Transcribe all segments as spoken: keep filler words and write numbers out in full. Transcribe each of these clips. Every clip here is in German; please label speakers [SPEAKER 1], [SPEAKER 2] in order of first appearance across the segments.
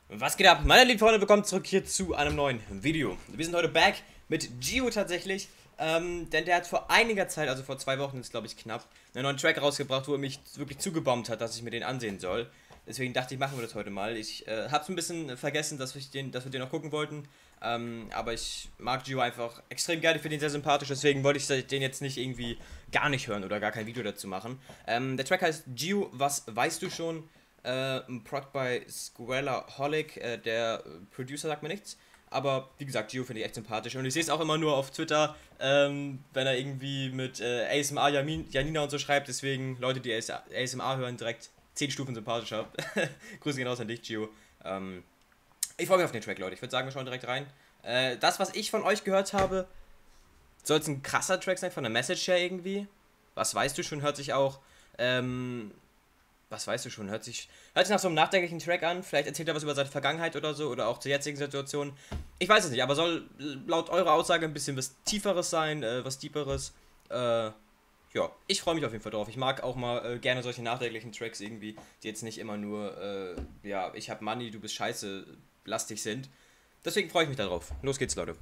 [SPEAKER 1] Was geht ab? Meine lieben Freunde, willkommen zurück hier zu einem neuen Video. Wir sind heute back mit Gio tatsächlich, ähm, denn der hat vor einiger Zeit, also vor zwei Wochen ist glaube ich knapp, einen neuen Track rausgebracht, wo er mich wirklich zugebombt hat, dass ich mir den ansehen soll. Deswegen dachte ich, machen wir das heute mal. Ich äh, hab's ein bisschen vergessen, dass wir den, dass wir den noch gucken wollten, ähm, aber ich mag Gio einfach extrem gerne, ich finde ihn sehr sympathisch, deswegen wollte ich den jetzt nicht irgendwie gar nicht hören oder gar kein Video dazu machen. Ähm, der Track heißt Gio, was weißt du schon? Äh, ein Prod bei Squalaholic, äh, der Producer sagt mir nichts, aber wie gesagt, Gio finde ich echt sympathisch und ich sehe es auch immer nur auf Twitter, ähm, wenn er irgendwie mit äh, A S M R Jamin, Janina und so schreibt, deswegen Leute, die A S M R hören, direkt zehn Stufen sympathischer. Grüße gehen raus an dich, Gio. Ähm, ich freue mich auf den Track, Leute, ich würde sagen, wir schauen direkt rein. Äh, das, was ich von euch gehört habe, soll es ein krasser Track sein, von der Message her irgendwie. Was weißt du schon, hört sich auch, ähm... Was weißt du schon? Hört sich, hört sich nach so einem nachdenklichen Track an. Vielleicht erzählt er was über seine Vergangenheit oder so. Oder auch zur jetzigen Situation. Ich weiß es nicht, aber soll laut eurer Aussage ein bisschen was Tieferes sein. Äh, was Deeperes. Äh, ja, ich freue mich auf jeden Fall drauf. Ich mag auch mal äh, gerne solche nachdenklichen Tracks irgendwie, die jetzt nicht immer nur, äh, ja, ich hab Money, du bist scheiße, lastig sind. Deswegen freue ich mich darauf. Los geht's, Leute.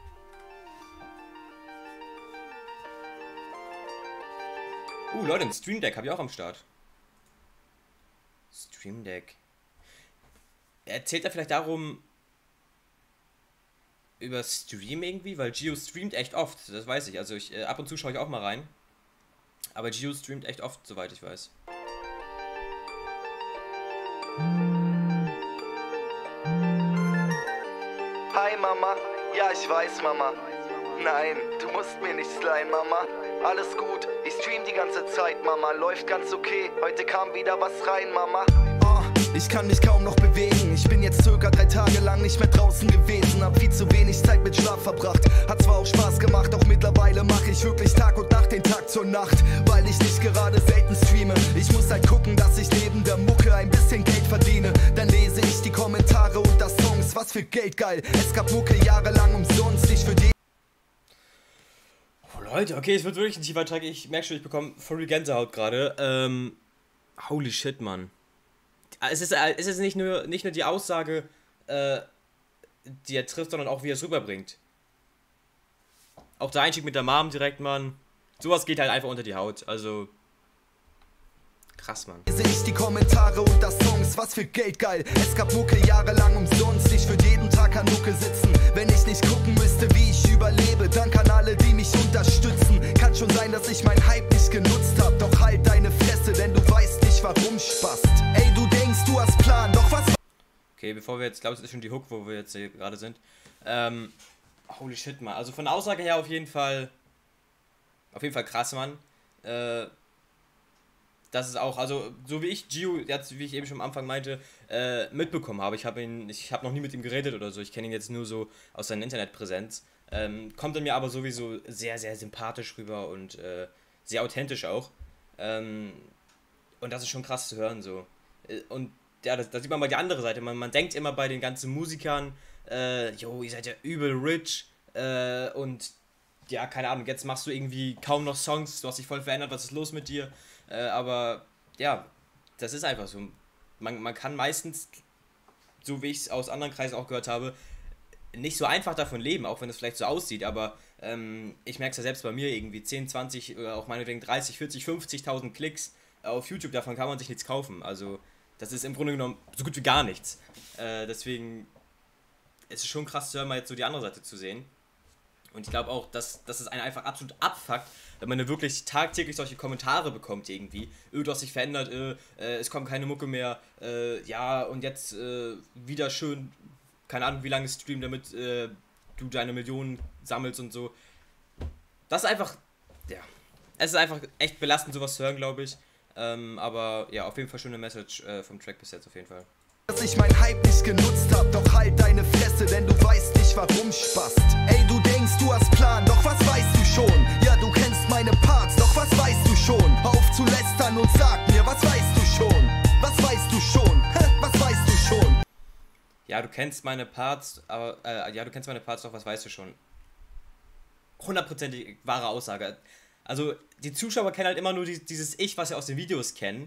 [SPEAKER 1] Uh, Leute, ein Stream Deck habe ich auch am Start. Stream Deck. Erzählt er vielleicht darum über Stream irgendwie? Weil Gio streamt echt oft, das weiß ich. Also ich äh, ab und zu schaue ich auch mal rein. Aber Gio streamt echt oft, soweit ich weiß.
[SPEAKER 2] Hi Mama, ja ich weiß Mama. Nein, du musst mir nicht sliden, Mama. Alles gut, ich stream die ganze Zeit, Mama. Läuft ganz okay, heute kam wieder was rein, Mama. Oh, ich kann mich kaum noch bewegen. Ich bin jetzt circa drei Tage lang nicht mehr draußen gewesen. Hab viel zu wenig Zeit mit Schlaf verbracht. Hat zwar auch Spaß gemacht, doch mittlerweile mache ich wirklich Tag und Nacht den Tag zur Nacht. Weil ich nicht gerade selten streame. Ich muss halt gucken, dass ich neben der Mucke ein bisschen Geld verdiene. Dann lese ich die Kommentare unter Songs. Was für Geld, geil. Es gab Mucke jahrelang umsonst. Ich für die
[SPEAKER 1] Leute, okay, es wird wirklich ein tiefer Track. Ich merke schon, ich bekomme voll die Gänsehaut gerade. Ähm, holy shit, Mann. Es ist, es ist nicht, nur, nicht nur die Aussage, äh, die er trifft, sondern auch, wie er es rüberbringt. Auch der Einstieg mit der Mom direkt, Mann. Sowas geht halt einfach unter die Haut. Also, krass, Mann.
[SPEAKER 2] Sehe ich die Kommentare unter Songs, was für Geld, geil. Es gab Mucke jahrelang umsonst. Ich würde jeden Tag an Mucke sitzen. Wenn ich nicht gucken müsste, wie ich überlebe. Dank an alle, die mich unterstützen. Kann schon sein, dass ich mein Hype nicht genutzt hab. Doch halt deine Fresse, denn du weißt nicht, warum, Spast. Ey, du denkst, du hast Plan, doch was...
[SPEAKER 1] Okay, bevor wir jetzt, glaube ich, das ist schon die Hook, wo wir jetzt hier gerade sind. Ähm, holy shit, Mann. Also von der Aussage her auf jeden Fall, auf jeden Fall krass, Mann. Äh, das ist auch, also so wie ich Gio, jetzt, wie ich eben schon am Anfang meinte, äh, mitbekommen habe. Ich habe ihn, ich habe noch nie mit ihm geredet oder so. Ich kenne ihn jetzt nur so aus seiner Internetpräsenz. Ähm, kommt er mir aber sowieso sehr, sehr sympathisch rüber und äh, sehr authentisch auch. Ähm, und das ist schon krass zu hören so. Äh, und ja, da sieht man mal die andere Seite. Man, man denkt immer bei den ganzen Musikern, äh, jo, ihr seid ja übel rich äh, und ja, keine Ahnung, jetzt machst du irgendwie kaum noch Songs, du hast dich voll verändert, was ist los mit dir? Äh, aber ja, das ist einfach so. Man, man kann meistens, so wie ich es aus anderen Kreisen auch gehört habe, nicht so einfach davon leben, auch wenn es vielleicht so aussieht, aber ähm, ich merke es ja selbst bei mir irgendwie, zehn, zwanzig oder auch meinetwegen dreißig, vierzig, fünfzigtausend Klicks auf YouTube, davon kann man sich nichts kaufen. Also das ist im Grunde genommen so gut wie gar nichts. Äh, deswegen ist es schon krass zu hören, mal jetzt so die andere Seite zu sehen. Und ich glaube auch, dass, dass es einen einfach absolut abfuckt, wenn man wirklich tagtäglich solche Kommentare bekommt irgendwie. Irgendwas sich verändert, äh, äh, es kommt keine Mucke mehr, äh, ja, und jetzt äh, wieder schön, keine Ahnung wie lange streamen, damit äh, du deine Millionen sammelst und so. Das ist einfach, ja, es ist einfach echt belastend, sowas zu hören, glaube ich. Ähm, aber ja, auf jeden Fall schöne Message äh, vom Track bis jetzt, auf jeden Fall.
[SPEAKER 2] Dass ich mein Hype nicht genutzt hab, doch halt deine Fresse, denn du weißt nicht warum, Spast. Ey, du denkst, du hast Plan, doch was weißt du schon? Ja, du kennst meine Parts, doch was weißt du schon? Hör auf zu lästern und sag mir, was weißt du schon? Was weißt du schon? Hä, was weißt du schon?
[SPEAKER 1] Ja, du kennst meine Parts, aber, äh, ja, du kennst meine Parts, doch was weißt du schon? Hundertprozentig wahre Aussage. Also, die Zuschauer kennen halt immer nur die, dieses Ich, was sie aus den Videos kennen.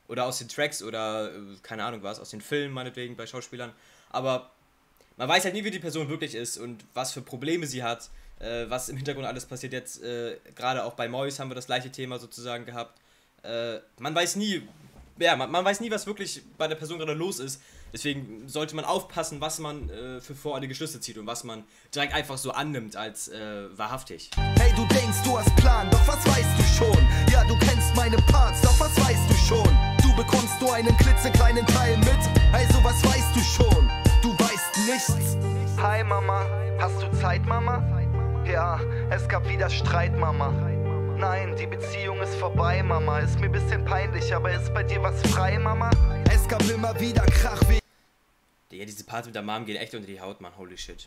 [SPEAKER 1] oder aus den Tracks oder äh, keine Ahnung was, aus den Filmen meinetwegen bei Schauspielern, aber man weiß halt nie, wie die Person wirklich ist und was für Probleme sie hat, äh, was im Hintergrund alles passiert. Jetzt äh, gerade auch bei Mois haben wir das gleiche Thema sozusagen gehabt. Äh, man weiß nie, ja, man, man weiß nie, was wirklich bei der Person gerade los ist. Deswegen sollte man aufpassen, was man äh, für voreilige Schlüsse zieht und was man direkt einfach so annimmt als äh, wahrhaftig.
[SPEAKER 2] Hey, du denkst, du hast Plan, doch was weißt du schon? Ja, du kennst meine Parts, doch was weißt du schon? Du bekommst nur einen klitzekleinen Teil mit, also was weißt du schon? Du weißt nichts. Hi Mama, hast du Zeit Mama? Ja, es gab wieder Streit Mama. Nein, die Beziehung ist vorbei Mama. Ist mir ein bisschen peinlich, aber ist bei dir was frei Mama? Es gab immer wieder Krach.
[SPEAKER 1] Digga, diese Parts mit der Mom gehen echt unter die Haut, Mann. Holy shit.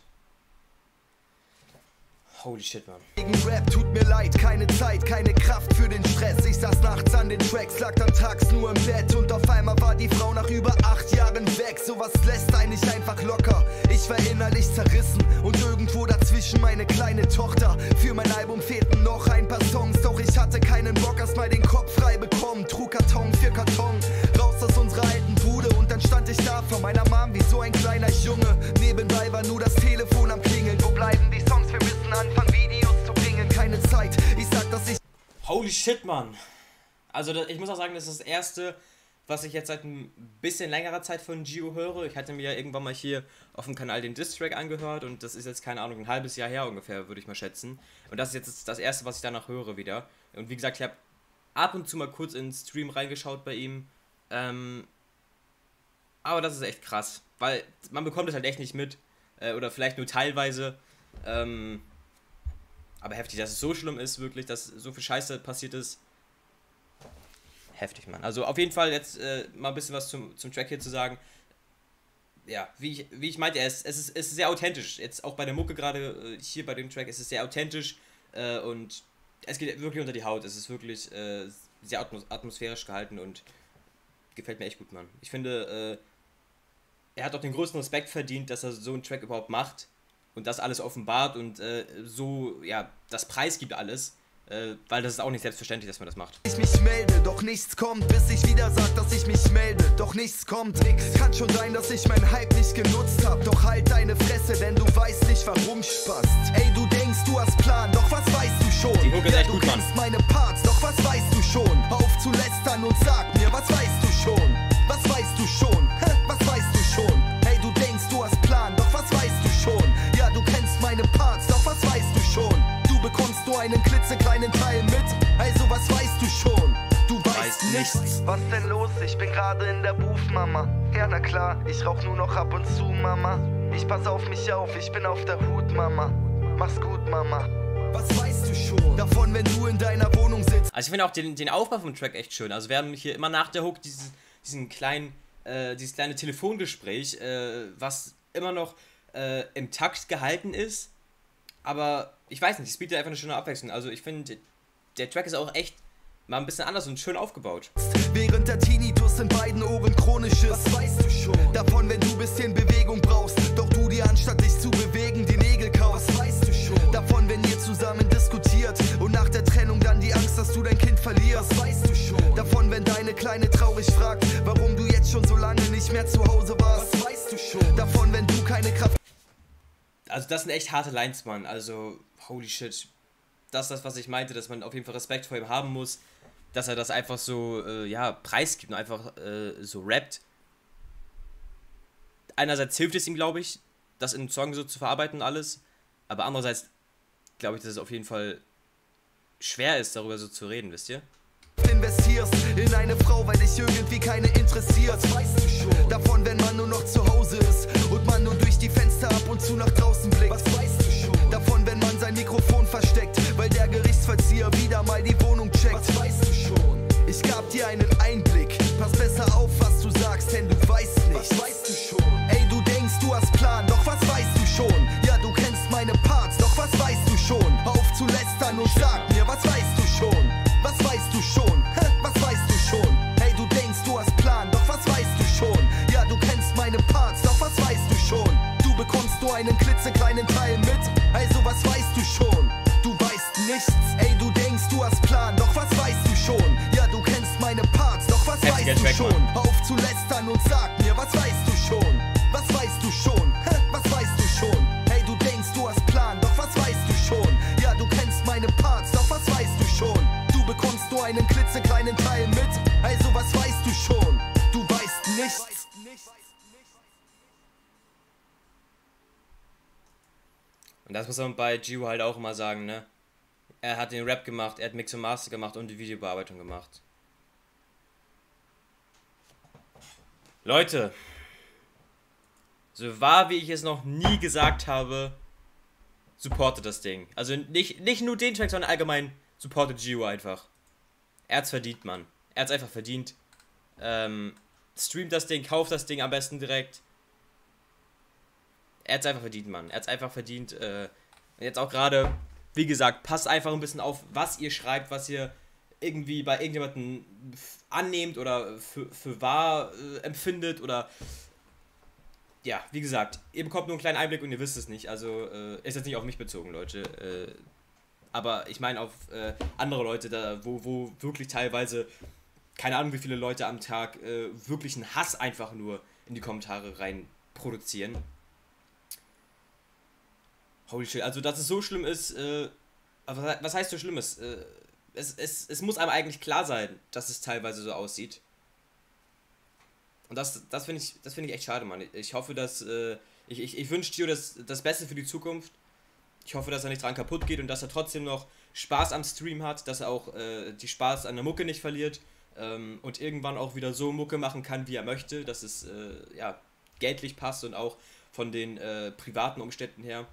[SPEAKER 1] Holy shit, Mann.
[SPEAKER 2] Wegen Rap tut mir leid, keine Zeit, keine Kraft für den Stress. Ich saß nachts an den Tracks, lag dann tags nur im Bett. Und auf einmal war die Frau nach über acht Jahren weg. Sowas lässt einen nicht einfach locker. Ich war innerlich zerrissen und irgendwo dazwischen meine kleine Tochter. Für mein Album fehlten noch ein paar Songs, doch ich hatte keinen Bock, erst mal den Kopf frei bekommen. Trug Karton für Karton, raus aus unserer alten Bude. Und dann stand ich da vor meiner Mom wie so ein kleiner Junge. Nebenbei war nur das Telefon am Klingeln. Wo bleiben die Songs? Wir müssen anfangen, Videos zu bringen. Keine Zeit, ich sag, dass ich...
[SPEAKER 1] Holy shit, Mann. Also das, ich muss auch sagen, das ist das erste, was ich jetzt seit ein bisschen längerer Zeit von Gio höre. Ich hatte mir ja irgendwann mal hier auf dem Kanal den Diss-Track angehört und das ist jetzt, keine Ahnung, ein halbes Jahr her ungefähr, würde ich mal schätzen. Und das ist jetzt das erste, was ich danach höre wieder. Und wie gesagt, ich habe ab und zu mal kurz in den Stream reingeschaut bei ihm. Ähm, aber das ist echt krass, weil man bekommt es halt echt nicht mit. Äh, oder vielleicht nur teilweise. Ähm, aber heftig, dass es so schlimm ist, wirklich, dass so viel Scheiße passiert ist. Heftig, Mann. Also auf jeden Fall jetzt äh, mal ein bisschen was zum, zum Track hier zu sagen. Ja, wie ich, wie ich meinte, es, es, ist, es ist sehr authentisch. Jetzt auch bei der Mucke gerade, äh, hier bei dem Track, es ist sehr authentisch äh, und es geht wirklich unter die Haut. Es ist wirklich äh, sehr atmos atmosphärisch gehalten und gefällt mir echt gut, Mann. Ich finde, äh, er hat auch den größten Respekt verdient, dass er so einen Track überhaupt macht und das alles offenbart und äh, so, ja, das Preis gibt alles. Äh, weil das ist auch nicht selbstverständlich, dass man das macht.
[SPEAKER 2] Ich mich melde, doch nichts kommt, bis ich wieder sag, dass ich mich melde, doch nichts kommt. Nix. Kann schon sein, dass ich mein Hype nicht genutzt hab, doch halt deine Fresse, denn du weißt nicht, warum Spaß. Ey, du denkst, du hast Plan, doch was weißt du schon?
[SPEAKER 1] Die Mucke ist
[SPEAKER 2] ja,
[SPEAKER 1] echt
[SPEAKER 2] du
[SPEAKER 1] gut,
[SPEAKER 2] kennst
[SPEAKER 1] Mann.
[SPEAKER 2] meine Parts, doch was weißt du schon? Hör auf zu lästern und sag mir, was weißt du schon? Was weißt du schon? Hä? Was weißt du schon? Ey, du denkst, du hast Plan, doch was weißt du schon? Ja, du kennst meine Parts, doch was weißt du schon? Du bekommst nur einen klitzekleinen Teil mit, also was weißt du schon? Du weißt nichts. Was denn los? Ich bin gerade in der Booth, Mama. Ja, na klar, ich rauch nur noch ab und zu, Mama. Ich pass auf mich auf, ich bin auf der Hut, Mama. Mach's gut, Mama. Was weißt du schon davon, wenn du in deiner Wohnung sitzt?
[SPEAKER 1] Also ich finde auch den, den Aufbau vom Track echt schön. Also wir haben hier immer nach der Hook dieses, diesen kleinen, äh, dieses kleine Telefongespräch, äh, was immer noch äh, im Takt gehalten ist. Aber ich weiß nicht, es bietet einfach eine schöne Abwechslung. Also ich finde, der Track ist auch echt mal ein bisschen anders und schön aufgebaut.
[SPEAKER 2] Während der Tinnitus in beiden Ohren chronisch ist. Was weißt du schon davon, wenn du bisschen Bewegung brauchst? Doch du dir anstatt dich zu bewegen die Nägel kaust. Was weißt du schon davon, wenn ihr zusammen diskutiert und nach der Trennung dann die Angst, dass du dein Kind verlierst? Was weißt du schon davon, wenn deine Kleine traurig fragt, warum du jetzt schon so lange nicht mehr zu Hause warst? Was weißt du schon davon, wenn du keine Kraft...
[SPEAKER 1] Also das sind echt harte Lines, Mann. Also, holy shit. Das ist das, was ich meinte, dass man auf jeden Fall Respekt vor ihm haben muss. Dass er das einfach so, äh, ja, preisgibt und einfach äh, so rappt. Einerseits hilft es ihm, glaube ich, das in einem Song so zu verarbeiten und alles. Aber andererseits glaube ich, dass es auf jeden Fall schwer ist, darüber so zu reden, wisst ihr?
[SPEAKER 2] Investierst in eine Frau, weil dich irgendwie keine interessiert. Was weißt du schon davon, wenn man nur noch zu Hause ist und man nur durch die Fenster ab und zu nach draußen blickt? Was weißt du schon davon, wenn man sein Mikrofon versteckt, weil der Gerichtsverzieher wieder mal die Wohnung checkt? Was weißt du schon? Ich gab dir einen Einblick, pass besser auf, was du sagst, denn du weißt nicht. Was weißt du schon? Ey, du denkst, du hast Plan, doch was weißt du schon? Ja, du kennst meine Parts, doch was weißt du schon? Hör auf zu lästern und sag mir, was weißt du schon? Was weißt du schon? Hä? Was weißt du schon? Hey, du denkst, du hast Plan, doch was weißt du schon? Ja, du kennst meine Parts, doch was weißt du schon? Du bekommst nur einen klitzekleinen Teil mit, also was weißt du schon? Du weißt nichts. Ey, du denkst, du hast Plan, doch was weißt du schon? Ja, du kennst meine Parts, doch was weißt du
[SPEAKER 1] Track,
[SPEAKER 2] schon?
[SPEAKER 1] Mann.
[SPEAKER 2] Hör auf zu lästern und sag mir, was weißt du schon? Was weißt du schon? Hä? Was weißt du schon? Hey, du denkst, du hast Plan, doch was weißt du schon? Ja, du kennst meine Parts, doch was weißt du schon? Du bekommst nur einen klitzekleinen Teil mit, also was weißt du schon? Du weißt nichts.
[SPEAKER 1] Und das muss man bei Gio halt auch immer sagen, ne? Er hat den Rap gemacht, er hat Mix und Master gemacht und die Videobearbeitung gemacht. Leute, so wahr wie ich es noch nie gesagt habe, supportet das Ding. Also nicht, nicht nur den Track, sondern allgemein supportet Gio einfach. Er hat's verdient, Mann. Er hat's einfach verdient. Ähm, streamt das Ding, kauft das Ding am besten direkt. Er hat's einfach verdient, Mann. Er hat's einfach verdient. Äh, jetzt auch gerade, wie gesagt, passt einfach ein bisschen auf, was ihr schreibt, was ihr irgendwie bei irgendjemandem annehmt oder für, für wahr äh, empfindet oder ja, wie gesagt, ihr bekommt nur einen kleinen Einblick und ihr wisst es nicht. Also äh, ist jetzt nicht auf mich bezogen, Leute. Äh, aber ich meine auf äh, andere Leute, da, wo, wo wirklich teilweise, keine Ahnung wie viele Leute am Tag äh, wirklich einen Hass einfach nur in die Kommentare rein produzieren. Holy shit, also dass es so schlimm ist, äh, aber was heißt so schlimm ist? Äh, es, es, es muss einem eigentlich klar sein, dass es teilweise so aussieht. Und das, das finde ich, das find ich echt schade, Mann. Ich hoffe, dass, äh, ich, ich, ich wünsche Gio das, das Beste für die Zukunft. Ich hoffe, dass er nicht dran kaputt geht und dass er trotzdem noch Spaß am Stream hat, dass er auch äh, die Spaß an der Mucke nicht verliert ähm, und irgendwann auch wieder so Mucke machen kann, wie er möchte, dass es äh, ja, geldlich passt und auch von den äh, privaten Umständen her.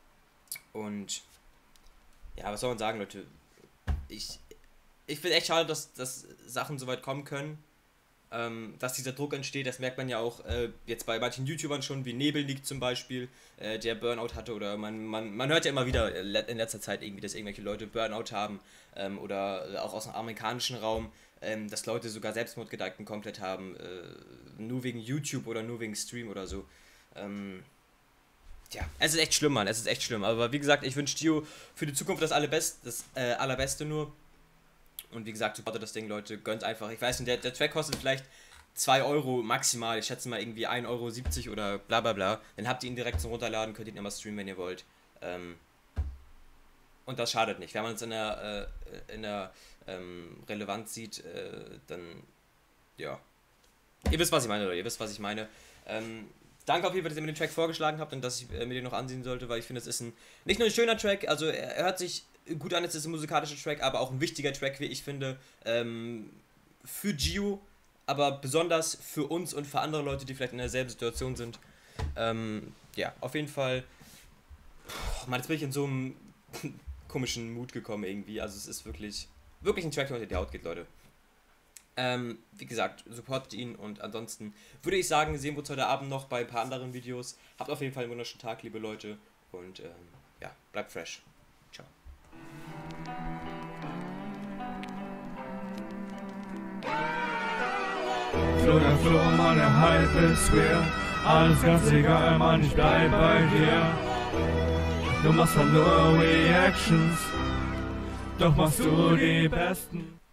[SPEAKER 1] Und ja, was soll man sagen, Leute? Ich, ich finde echt schade, dass, dass Sachen so weit kommen können, ähm, dass dieser Druck entsteht. Das merkt man ja auch äh, jetzt bei manchen YouTubern schon, wie Nebelnik zum Beispiel, äh, der Burnout hatte. Oder man, man, man hört ja immer wieder in letzter Zeit irgendwie, dass irgendwelche Leute Burnout haben ähm, oder auch aus dem amerikanischen Raum, ähm, dass Leute sogar Selbstmordgedanken komplett haben, äh, nur wegen YouTube oder nur wegen Stream oder so. Ähm, Ja, es ist echt schlimm, Mann, es ist echt schlimm. Aber wie gesagt, ich wünsche Gio für die Zukunft das Allerbeste, das äh, Allerbeste nur. Und wie gesagt, supportet das Ding, Leute, gönnt einfach. Ich weiß nicht, der, der Track kostet vielleicht zwei Euro maximal. Ich schätze mal irgendwie ein Euro siebzig oder bla bla bla. Dann habt ihr ihn direkt zum Runterladen, könnt ihn immer streamen, wenn ihr wollt. Ähm, und das schadet nicht. Wenn man es in der, äh, in der ähm, Relevanz sieht, äh, dann, ja. Ihr wisst, was ich meine, Leute, ihr wisst, was ich meine. Ähm, Danke auf jeden Fall, dass ihr mir den Track vorgeschlagen habt und dass ich äh, mir den noch ansehen sollte, weil ich finde, es ist ein nicht nur ein schöner Track, also er, er hört sich gut an, es ist ein musikalischer Track, aber auch ein wichtiger Track, wie ich finde, ähm, für Gio, aber besonders für uns und für andere Leute, die vielleicht in derselben Situation sind. Ähm, ja, auf jeden Fall, Puh, Mann, jetzt bin ich in so einem komischen Mut gekommen irgendwie, also es ist wirklich, wirklich ein Track, der unter die Haut geht, Leute. Ähm, wie gesagt, supportet ihn und ansonsten würde ich sagen, sehen wir uns heute Abend noch bei ein paar anderen Videos. Habt auf jeden Fall einen wunderschönen Tag, liebe Leute, und ähm, ja, bleibt fresh. Ciao.
[SPEAKER 3] Flo, der Flo, meine Hype ist real. Alles ganz egal, Mann, ich bleib bei dir. Du machst halt nur Reactions, doch machst du die besten.